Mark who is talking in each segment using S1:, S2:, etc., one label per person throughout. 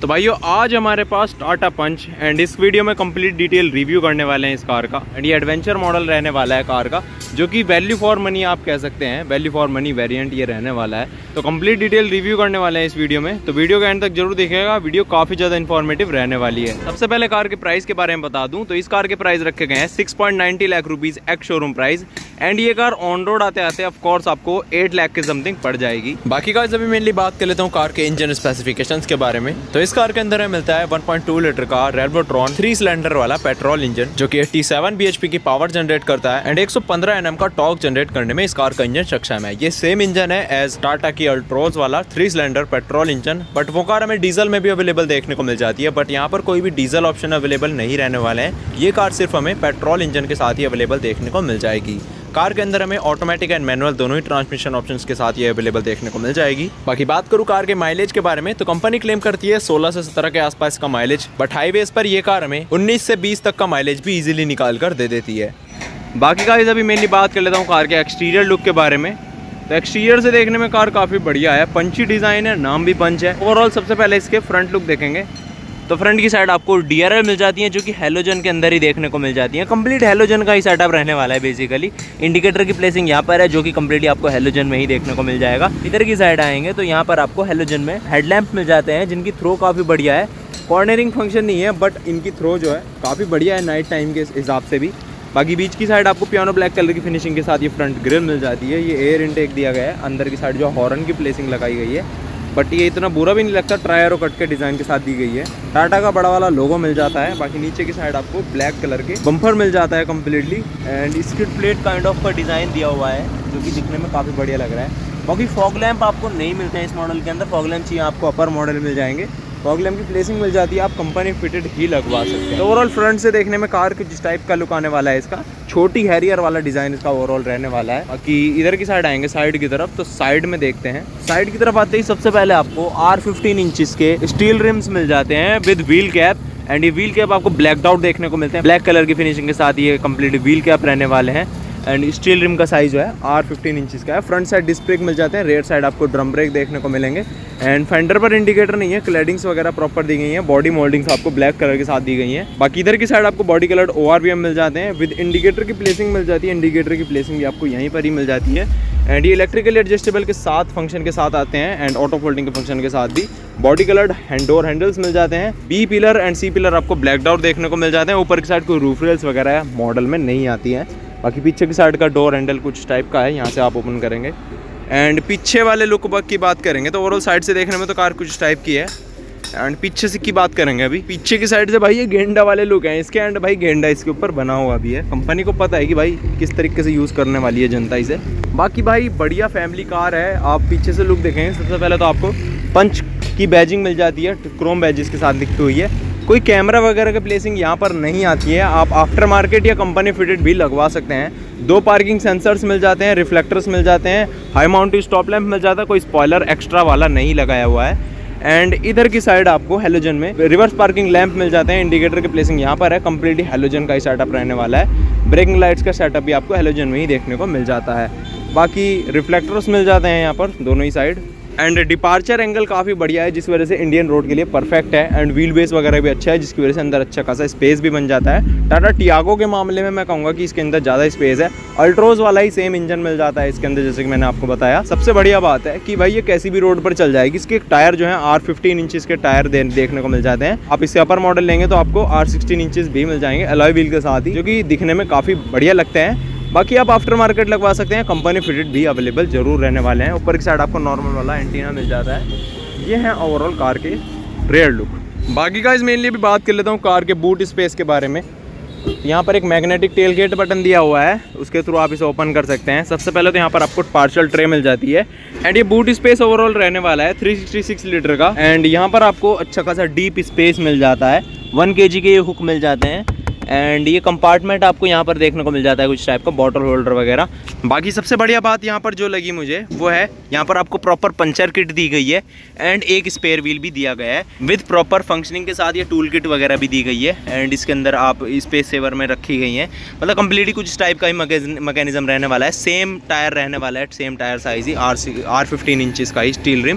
S1: तो भाइयों आज हमारे पास टाटा पंच एंड इस वीडियो में कंप्लीट डिटेल रिव्यू करने वाले हैं इस कार का। एंड ये एडवेंचर मॉडल रहने वाला है कार का, जो कि वैल्यू फॉर मनी आप कह सकते हैं, वैल्यू फॉर मनी वेरिएंट ये रहने वाला है। तो कंप्लीट डिटेल रिव्यू करने वाले हैं इस वीडियो में, तो वीडियो के एंड तक जरूर देखिएगा। वीडियो काफी ज्यादा इन्फॉर्मेटिव रहने वाली है। सबसे पहले कार के प्राइस के बारे में बता दूं तो इस कार के प्राइस रखे गए हैं 6.90 lakh rupees ex showroom price. And ये कार ऑन रोड आते आते ऑफ कोर्स आपको 8 लाख के समथिंग पड़ जाएगी। बाकी गाइस अभी मेनली बात कर लेता हूँ कार के इंजन स्पेसिफिकेशंस के बारे में। तो इस कार के अंदर हमें मिलता है 1.2 लीटर का रेवोट्रॉन 3 सिलेंडर वाला पेट्रोल इंजन, जो कि 87 bhp की पावर जनरेट करता है एंड 115 Nm का टॉर्क जनरेट करने में इस कार का इंजन सक्षम है। ये सेम इंजन है एज टाटा की अल्ट्रोज वाला 3 सिलेंडर पेट्रोल इंजन, बट वो कार हमें डीजल में भी अवेलेबल देखने को मिल जाती है। बट यहाँ पर कोई भी डीजल ऑप्शन अवेलेबल नहीं रहने वाले हैं, ये कार सिर्फ हमें पेट्रोल इंजन के साथ ही अवेलेबल देखने को मिल जाएगी। कार के अंदर हमें ऑटोमेटिक एंड मैनुअल दोनों ही ट्रांसमिशन ऑप्शंस के साथ ये अवेलेबल देखने को मिल जाएगी। बाकी बात करूँ कार के माइलेज के बारे में तो कंपनी क्लेम करती है 16 से 17 के आसपास का माइलेज, बट हाईवेज पर ये कार हमें 19 से 20 तक का माइलेज भी इजीली निकाल कर दे देती है। बाकी गाइस अभी मेनली बात कर लेता हूँ कार के एक्सटीरियर लुक के बारे में। तो एक्सटीरियर से देखने में कार काफ़ी बढ़िया है, पंची डिज़ाइन है, नाम भी पंच है। ओवरऑल सबसे पहले इसके फ्रंट लुक देखेंगे तो फ्रंट की साइड आपको DRL मिल जाती है, जो कि हेलोजन के अंदर ही देखने को मिल जाती है। कंप्लीट हेलोजन का ही सेटअप रहने वाला है बेसिकली। इंडिकेटर की प्लेसिंग यहाँ पर है, जो कि कंप्लीटली आपको हेलोजन में ही देखने को मिल जाएगा। इधर की साइड आएंगे तो यहाँ पर आपको हेलोजन में हेडलैम्प मिल जाते हैं, जिनकी थ्रो काफ़ी बढ़िया है। कॉर्नरिंग फंक्शन नहीं है, बट इनकी थ्रो जो है काफ़ी बढ़िया है नाइट टाइम के हिसाब से भी। बाकी बीच की साइड आपको पियानो ब्लैक कलर की फिनिशिंग के साथ ये फ्रंट ग्रिल मिल जाती है। ये एयर इनटेक दिया गया है। अंदर की साइड जो हॉर्न की प्लेसिंग लगाई गई है, बट ये इतना बुरा भी नहीं लगता, ट्राई एरो कट के डिज़ाइन के साथ दी गई है। टाटा का बड़ा वाला लोगो मिल जाता है। बाकी नीचे की साइड आपको ब्लैक कलर के बम्पर मिल जाता है completely, and skid plate kind of का डिज़ाइन दिया हुआ है, जो कि दिखने में काफ़ी बढ़िया लग रहा है। बाकी फॉग लैंप आपको नहीं मिलते हैं इस मॉडल के अंदर। फॉग लैंप चाहिए आपको अपर मॉडल मिल जाएंगे। फॉग लैंप की प्लेसिंग मिल जाती है, आप कंपनी फिटेड ही लगवा सकते हैं। तो ओवरऑल फ्रंट से देखने में कार के जिस टाइप का लुक आने वाला है, इसका छोटी हैरियर वाला डिज़ाइन इसका ओवरऑल रहने वाला है। बाकी इधर की साइड आएंगे साइड की तरफ, तो साइड में देखते हैं। साइड की तरफ आते ही सबसे पहले आपको R15 इंचेस के स्टील रिम्स मिल जाते हैं विद व्हील कैप। एंड ये व्हील कैप आपको ब्लैक आउट देखने को मिलते हैं, ब्लैक कलर की फिनिशिंग के साथ ये कंप्लीट व्हील कैप रहने वाले हैं। एंड स्टील रिम का साइज जो है R15 इंचेस का है। फ्रंट साइड डिस्क ब्रेक मिल जाते हैं, रेयर साइड आपको ड्रम ब्रेक देखने को मिलेंगे। एंड फेंडर पर इंडिकेटर नहीं है, क्लैडिंग्स वगैरह प्रॉपर दी गई हैं। बॉडी मोल्डिंग्स आपको ब्लैक कलर के साथ दी गई हैं। बाकी इधर की साइड आपको बॉडी कलर्ड ORVM मिल जाते हैं विद इंडिकेटर की प्लेसिंग मिल जाती है। इंडिकेटर की प्लेसिंग भी आपको यहीं पर ही मिल जाती है। एंड ये इलेक्ट्रिकली एडजस्टेबल के साथ फंक्शन के साथ आते हैं, एंड ऑटो फोल्डिंग के फंक्शन के साथ भी। बॉडी कलर्ड डोर हैंडल्स मिल जाते हैं। B pillar and C pillar आपको ब्लैक आउट देखने को मिल जाते हैं। ऊपर की साइड कोई रूफ रेल्स वगैरह मॉडल में नहीं आती है। बाकी पीछे की साइड का डोर हैंडल कुछ टाइप का है, यहाँ से आप ओपन करेंगे। एंड पीछे वाले लुक की बात करेंगे तो ओवरऑल साइड से देखने में तो कार कुछ टाइप की है। एंड पीछे से की बात करेंगे अभी, पीछे की साइड से भाई ये गेंडा वाले लुक हैं इसके। एंड भाई गेंडा इसके ऊपर बना हुआ भी है। कंपनी को पता है कि भाई किस तरीके से यूज़ करने वाली है जनता इसे। बाकी भाई बढ़िया फैमिली कार है। आप पीछे से लुक देखेंगे सबसे पहले तो आपको पंच की बैजिंग मिल जाती है, क्रोम बैजेस के साथ दिखती हुई है। कोई कैमरा वगैरह की प्लेसिंग यहाँ पर नहीं आती है, आप आफ्टर मार्केट या कंपनी फिटेड भी लगवा सकते हैं। 2 पार्किंग सेंसर्स मिल जाते हैं, रिफ्लेक्टर्स मिल जाते हैं, हाई माउंटेड स्टॉप लैंप मिल जाता है, कोई स्पॉइलर एक्स्ट्रा वाला नहीं लगाया हुआ है। एंड इधर की साइड आपको हेलोजन में रिवर्स पार्किंग लैंप मिल जाते हैं। इंडिकेटर की प्लेसिंग यहाँ पर है, कंप्लीटली हेलोजन का ही सेटअप रहने वाला है। ब्रेकिंग लाइट्स का सेटअप भी आपको हेलोजन में ही देखने को मिल जाता है। बाकी रिफ्लेक्टर्स मिल जाते हैं यहाँ पर दोनों ही साइड। एंड डिपार्चर एंगल काफ़ी बढ़िया है, जिस वजह से इंडियन रोड के लिए परफेक्ट है। एंड व्हील बेस वगैरह भी अच्छा है, जिसकी वजह से अंदर अच्छा खासा स्पेस भी बन जाता है। टाटा टियागो के मामले में मैं कहूँगा कि इसके अंदर ज़्यादा स्पेस है। अल्ट्रोज वाला ही सेम इंजन मिल जाता है इसके अंदर, जैसे कि मैंने आपको बताया। सबसे बढ़िया बात है कि भाई ये कैसी भी रोड पर चल जाएगी। इसके टायर जो है R15 इंचेस के टायर देखने को मिल जाते हैं। आप इससे अपर मॉडल लेंगे तो आपको R16 इंचेस भी मिल जाएंगे अलॉय व्हील के साथ ही, जो कि दिखने में काफ़ी बढ़िया लगते हैं। बाकी आप आफ्टर मार्केट लगवा सकते हैं, कंपनी फिटेड भी अवेलेबल जरूर रहने वाले हैं। ऊपर की साइड आपको नॉर्मल वाला एंटीना मिल जाता है। ये है ओवरऑल कार के रेयर लुक। बाकी गाइस मेनली भी बात कर लेता हूँ कार के बूट स्पेस के बारे में। यहाँ पर एक मैग्नेटिक टेल गेट बटन दिया हुआ है, उसके थ्रू आप इसे ओपन कर सकते हैं। सबसे पहले तो यहाँ पर आपको पार्सल ट्रे मिल जाती है। एंड ये बूट स्पेस ओवरऑल रहने वाला है 366 लीटर का। एंड यहाँ पर आपको अच्छा खासा डीप स्पेस मिल जाता है। 1 kg के ये हुक मिल जाते हैं। एंड ये कंपार्टमेंट आपको यहाँ पर देखने को मिल जाता है कुछ टाइप का बॉटल होल्डर वगैरह। बाकी सबसे बढ़िया बात यहाँ पर जो लगी मुझे वो है यहाँ पर आपको प्रॉपर पंचर किट दी गई है एंड एक स्पेयर व्हील भी दिया गया है विद प्रॉपर फंक्शनिंग के साथ। ये टूल किट वगैरह भी दी गई है एंड इसके अंदर आप स्पेस सेवर में रखी गई हैं। मतलब कम्प्लीटली कुछ टाइप का ही मैकेनिज्म रहने वाला है। सेम टायर रहने वाला है, सेम टायर साइज ही R15 इंचेस का ही स्टील रिम।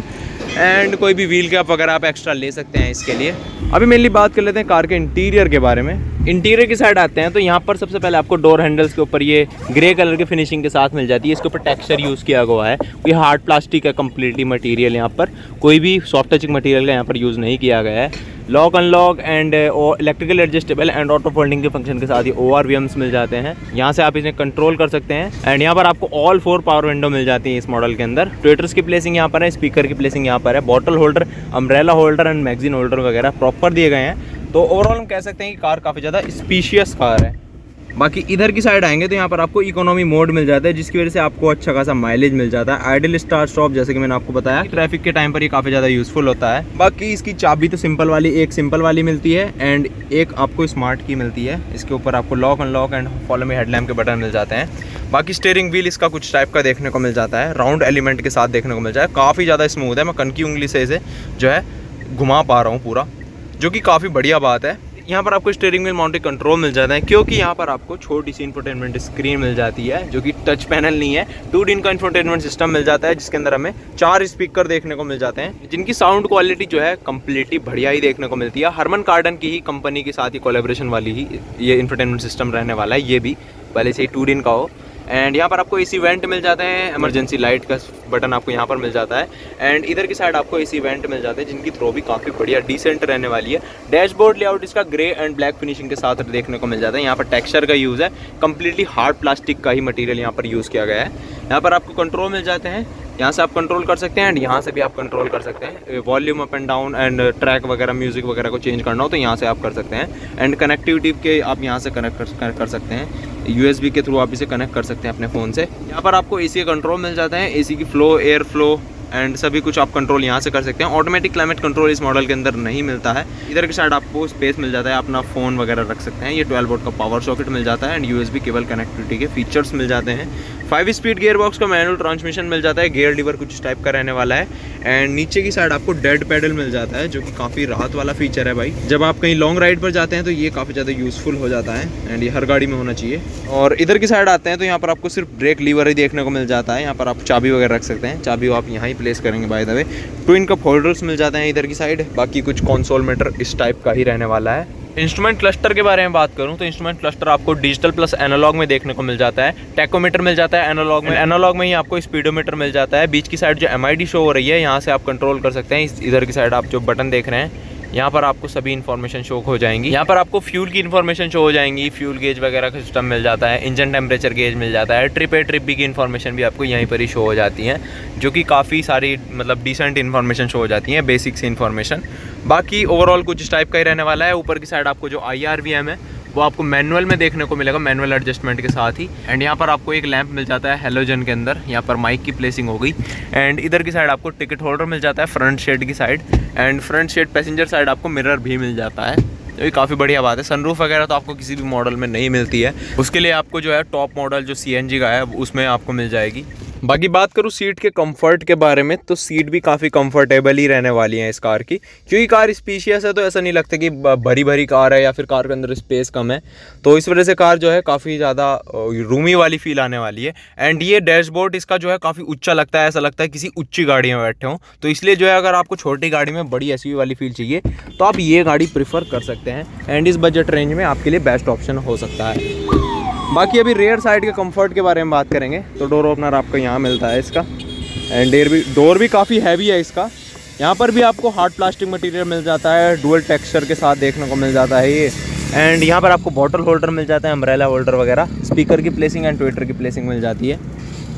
S1: एंड कोई भी व्हील कैप वगैरह आप एक्स्ट्रा ले सकते हैं इसके लिए। अभी मेनली बात कर लेते हैं कार के इंटीरियर के बारे में। इंटीरियर की साइड आते हैं तो यहाँ पर सबसे पहले आपको डोर हैंडल्स के ऊपर ये ग्रे कलर की फिनिशिंग के साथ मिल जाती है। इसके ऊपर टेक्सचर यूज़ किया हुआ है, ये हार्ड प्लास्टिक है कम्प्लीटली मटीरियल, यहाँ पर कोई भी सॉफ्ट टचिंग मटीरियल का यहाँ पर यूज़ नहीं किया गया है। Lock unlock and electrical adjustable and auto folding के फंक्शन के साथ ये ORVMs मिल जाते हैं, यहाँ से आप इन्हें कंट्रोल कर सकते हैं। एंड यहाँ पर आपको ऑल 4 पावर विंडो मिल जाती है इस मॉडल के अंदर। ट्विटर्स की प्लेसिंग यहाँ पर है, स्पीकर की प्लेसिंग यहाँ पर है, bottle holder, umbrella holder and magazine holder वगैरह प्रॉपर दिए गए हैं। तो ओवरऑल हम कह सकते हैं कि कार काफ़ी ज़्यादा स्पीशियस कार है। बाकी इधर की साइड आएंगे तो यहाँ पर आपको इकोनॉमी मोड मिल जाता है, जिसकी वजह से आपको अच्छा खासा माइलेज मिल जाता है। आइडल स्टार्ट स्टॉप जैसे कि मैंने आपको बताया, ट्रैफिक के टाइम पर ये काफ़ी ज़्यादा यूज़फुल होता है। बाकी इसकी चाबी तो सिंपल वाली, एक सिंपल वाली मिलती है एंड एक आपको स्मार्ट की मिलती है। इसके ऊपर आपको lock unlock and follow me headlamp के बटन मिल जाते हैं। बाकी स्टीयरिंग व्हील इसका कुछ टाइप का देखने को मिल जाता है, राउंड एलिमेंट के साथ देखने को मिल जाए, काफ़ी ज़्यादा स्मूथ है। मैं कन की उंगली से इसे जो है घुमा पा रहा हूँ पूरा, जो कि काफ़ी बढ़िया बात है। यहाँ पर आपको स्टीयरिंग व्हील माउंटेड कंट्रोल मिल जाता है, क्योंकि यहाँ पर आपको छोटी सी इंफोटेनमेंट स्क्रीन मिल जाती है, जो कि टच पैनल नहीं है। 2D का इंफोटेनमेंट सिस्टम मिल जाता है, जिसके अंदर हमें 4 स्पीकर देखने को मिल जाते हैं, जिनकी साउंड क्वालिटी जो है कम्प्लीटली बढ़िया ही देखने को मिलती है। हरमन कार्डन की ही कंपनी के साथ ही कोलैबोरेशन वाली ही ये इंफोटेनमेंट सिस्टम रहने वाला है, ये भी पहले से ही 2D का हो। एंड यहाँ पर आपको AC वेंट मिल जाते हैं, इमरजेंसी लाइट का बटन आपको यहाँ पर मिल जाता है। एंड इधर की साइड आपको AC वेंट मिल जाते हैं, जिनकी थ्रो भी काफ़ी बढ़िया डिसेंट रहने वाली है। डैशबोर्ड लेआउट इसका ग्रे एंड ब्लैक फिनिशिंग के साथ देखने को मिल जाता है। यहाँ पर टेक्सचर का यूज़ है, कम्प्लीटली हार्ड प्लास्टिक का ही मटीरियल यहाँ पर यूज़ किया गया है। यहाँ पर आपको कंट्रोल मिल जाते हैं, यहाँ से आप कंट्रोल कर सकते हैं एंड यहाँ से भी आप कंट्रोल कर सकते हैं। Volume up and down and track वगैरह, म्यूजिक वगैरह को चेंज करना हो तो यहाँ से आप कर सकते हैं। एंड कनेक्टिविटी के आप यहाँ से कनेक्ट कर सकते हैं, USB के थ्रू आप इसे कनेक्ट कर सकते हैं अपने फ़ोन से। यहाँ पर आपको AC का कंट्रोल मिल जाता है, AC की फ्लो, एयर फ्लो एंड सभी कुछ आप कंट्रोल यहाँ से कर सकते हैं। ऑटोमेटिक क्लाइमेट कंट्रोल इस मॉडल के अंदर नहीं मिलता है। इधर की साइड आपको स्पेस मिल जाता है, अपना फ़ोन वगैरह रख सकते हैं। ये 12 वोल्ट का पावर सॉकेट मिल जाता है एंड USB केबल कनेक्टिविटी के फीचर्स मिल जाते हैं। 5 स्पीड गियर बॉक्स का मैनुअल ट्रांसमिशन मिल जाता है, गियर लीवर कुछ टाइप का रहने वाला है। एंड नीचे की साइड आपको डेड पैडल मिल जाता है, जो कि काफ़ी राहत वाला फीचर है भाई। जब आप कहीं लॉन्ग राइड पर जाते हैं तो ये काफ़ी ज़्यादा यूज़फुल हो जाता है एंड ये हर गाड़ी में होना चाहिए। और इधर की साइड आते हैं तो यहाँ पर आपको सिर्फ ब्रेक लीवर ही देखने को मिल जाता है। यहाँ पर आप चाबी वगैरह रख सकते हैं, चाबी आप यहाँ ही प्लेस करेंगे by the way. Twin cup holders मिल जाते हैं इधर की साइड। बाकी कुछ कंसोल मीटर इस टाइप का ही रहने वाला है। इंस्ट्रूमेंट क्लस्टर के बारे में बात करूं तो इंस्ट्रूमेंट क्लस्टर आपको डिजिटल प्लस एनालॉग में देखने को मिल जाता है। टैकोमीटर मिल जाता है एनालॉग में ही आपको स्पीडोमीटर मिल जाता है। बीच की साइड जो MID शो हो रही है, यहाँ से आप कंट्रोल कर सकते हैं। इधर की साइड आप जो बटन देख रहे हैं, यहाँ पर आपको सभी इन्फॉर्मेशन शो हो जाएंगी। यहाँ पर आपको फ्यूल की इन्फॉर्मेशन शो हो जाएंगी, फ्यूल गेज वगैरह का सिस्टम मिल जाता है, इंजन टेम्परेचर गेज मिल जाता है, ट्रिप B की इन्फॉर्मेशन भी आपको यहीं पर ही शो हो जाती है, जो कि काफ़ी सारी मतलब डिसेंट इन्फॉर्मेशन शो हो जाती है, बेसिक सी इन्फॉर्मेशन। बाकी ओवरऑल कुछ इस टाइप का ही रहने वाला है। ऊपर की साइड आपको जो IRVM है वो आपको मैनुअल में देखने को मिलेगा, मैनुअल एडजस्टमेंट के साथ ही। एंड यहाँ पर आपको एक लैंप मिल जाता है हेलोजन के अंदर, यहाँ पर माइक की प्लेसिंग हो गई। एंड इधर की साइड आपको टिकट होल्डर मिल जाता है फ्रंट शेड की side, and front shade passenger side आपको मिरर भी मिल जाता है, तो ये काफ़ी बढ़िया बात है। सनरूफ वगैरह तो आपको किसी भी मॉडल में नहीं मिलती है, उसके लिए आपको जो है टॉप मॉडल जो CNG का है उसमें आपको मिल जाएगी। बाकी बात करूँ सीट के कंफर्ट के बारे में, तो सीट भी काफ़ी कंफर्टेबल ही रहने वाली है इस कार की, क्योंकि कार स्पेशियस है तो ऐसा नहीं लगता कि भरी भरी कार है या फिर कार के अंदर स्पेस कम है, तो इस वजह से कार जो है काफ़ी ज़्यादा रूमी वाली फील आने वाली है। एंड ये डैशबोर्ड इसका जो है काफ़ी ऊंचा लगता है, ऐसा लगता है किसी ऊंची गाड़ी में बैठे हों, तो इसलिए जो है अगर आपको छोटी गाड़ी में बड़ी SUV वाली फील चाहिए तो आप ये गाड़ी प्रीफर कर सकते हैं, एंड इस बजट रेंज में आपके लिए बेस्ट ऑप्शन हो सकता है। बाकी अभी रेयर साइड के कंफर्ट के बारे में बात करेंगे तो डोर ओपनर आपको यहाँ मिलता है इसका, एंड डोर भी काफ़ी हैवी है इसका। यहाँ पर भी आपको हार्ड प्लास्टिक मटेरियल मिल जाता है, डुअल टेक्सचर के साथ देखने को मिल जाता है ये। एंड यहाँ पर आपको बॉटल होल्डर मिल जाता है, अम्ब्रेला होल्डर वगैरह, स्पीकर की प्लेसिंग एंड ट्विटर की प्लेसिंग मिल जाती है।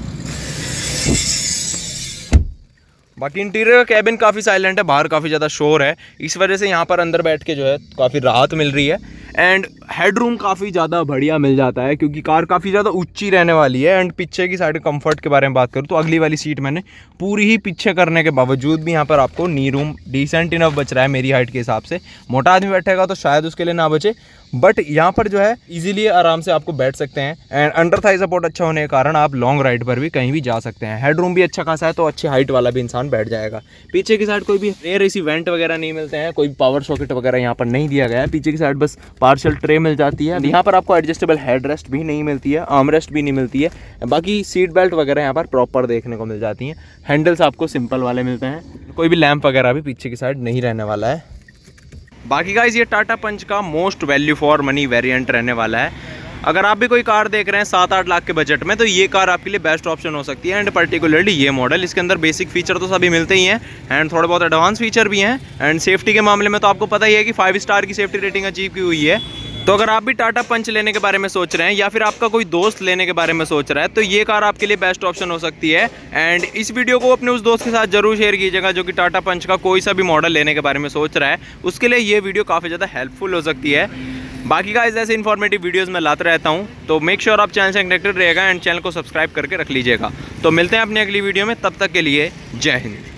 S1: बाकी इंटीरियर का कैबिन काफ़ी साइलेंट है, बाहर काफ़ी ज़्यादा शोर है, इस वजह से यहाँ पर अंदर बैठ के जो है काफ़ी राहत मिल रही है। एंड हेडरूम काफ़ी ज़्यादा बढ़िया मिल जाता है, क्योंकि कार काफ़ी ज़्यादा ऊंची रहने वाली है। एंड पीछे की साइड कंफर्ट के बारे में बात करूँ तो अगली वाली सीट मैंने पूरी ही पीछे करने के बावजूद भी यहाँ पर आपको नी रूम डिसेंट इनफ बच रहा है मेरी हाइट के हिसाब से। मोटा आदमी बैठेगा तो शायद उसके लिए ना बचे, बट यहाँ पर जो है इजीली आराम से आपको बैठ सकते हैं। एंड अंडर थाई सपोर्ट अच्छा होने के कारण आप लॉन्ग राइड पर भी कहीं भी जा सकते हैं। हेडरूम भी अच्छा खासा है, तो अच्छी हाइट वाला भी इंसान बैठ जाएगा। पीछे की साइड कोई भी रेयर ऐसी वेंट वगैरह नहीं मिलते हैं, कोई पावर सॉकेट वगैरह यहाँ पर नहीं दिया गया है। पीछे की साइड बस पार्शल ट्रे मिल जाती है। यहाँ पर आपको एडजस्टेबल हेड रेस्ट भी नहीं मिलती है, आर्म रेस्ट भी नहीं मिलती है। बाकी सीट बेल्ट वगैरह यहाँ पर प्रॉपर देखने को मिल जाती हैं। हैंडल्स आपको सिंपल वाले मिलते हैं, कोई भी लैंप वगैरह भी पीछे की साइड नहीं रहने वाला है। बाकी गाइस ये टाटा पंच का most value for money variant रहने वाला है। अगर आप भी कोई कार देख रहे हैं 7-8 लाख के बजट में, तो ये कार आपके लिए बेस्ट ऑप्शन हो सकती है। एंड पर्टिकुलरली ये मॉडल, इसके अंदर बेसिक फीचर तो सभी मिलते ही हैं एंड थोड़े बहुत एडवांस फीचर भी हैं। एंड सेफ्टी के मामले में तो आपको पता ही है कि 5 स्टार की सेफ्टी रेटिंग अचीव की हुई है। तो अगर आप भी टाटा पंच लेने के बारे में सोच रहे हैं या फिर आपका कोई दोस्त लेने के बारे में सोच रहा है, तो ये कार आपके लिए बेस्ट ऑप्शन हो सकती है। एंड इस वीडियो को अपने उस दोस्त के साथ जरूर शेयर कीजिएगा जो कि टाटा पंच का कोई सा भी मॉडल लेने के बारे में सोच रहा है। उसके लिए ये वीडियो काफ़ी ज़्यादा हेल्पफुल हो सकती है। बाकी गाइस ऐसे इन्फॉर्मेटिव वीडियोस मैं लाता रहता हूँ, तो मेक श्योर आप चैनल से कनेक्टेड रहेगा एंड चैनल को सब्सक्राइब करके रख लीजिएगा। तो मिलते हैं अपनी अगली वीडियो में, तब तक के लिए जय हिंद।